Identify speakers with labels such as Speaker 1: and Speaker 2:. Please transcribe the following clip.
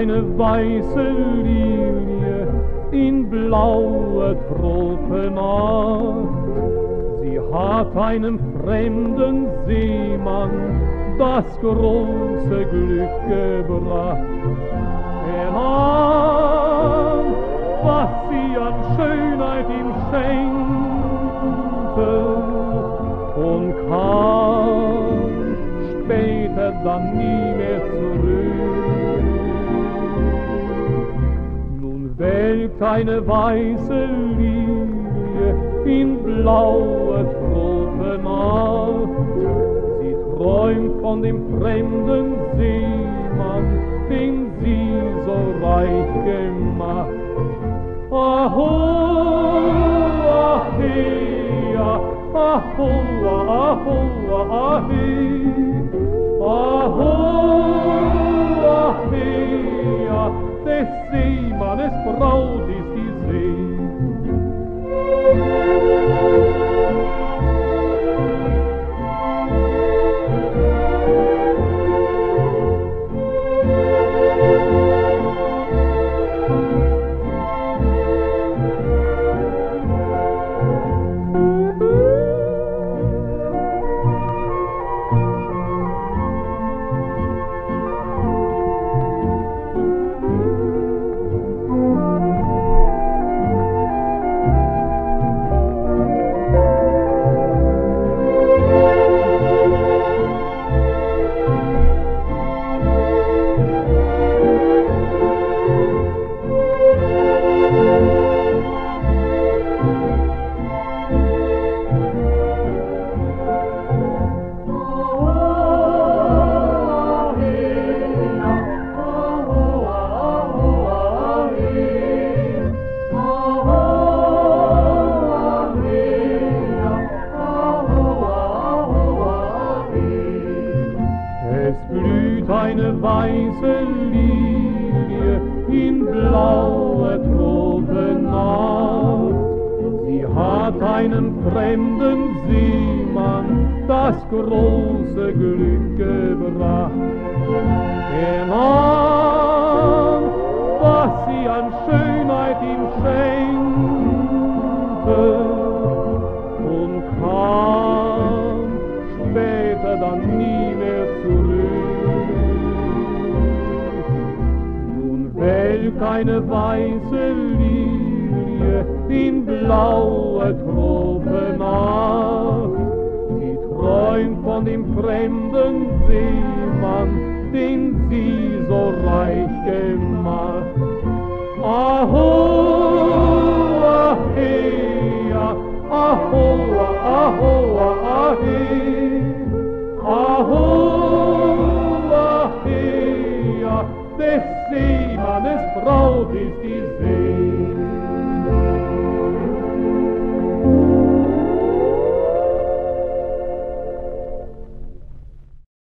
Speaker 1: eine weiße Lilie in blaue Tropennacht. Sie hat einem fremden Seemann das große Glück gebracht. Er nahm, was sie an Schönheit ihm schenkte, und kam später dann nie mehr zurück. Nun welkt eine weiße Lilie in blaue Tropennacht. Sie träumt von dem fremden Seemann, den sie so reich gemacht. Aho, ahea, aho, aho, ahe, aho, ahea, des Seemannes Braut ist die See. Es blüht eine weiße Lilie in blaue Tropennacht. Sie hat einem fremden Seemann das große Glück gebracht. Er nahm, was sie an Schönheit ihm schenkte, und kam später dann nie mehr zurück. Nun welkt eine weiße Lilie in blaue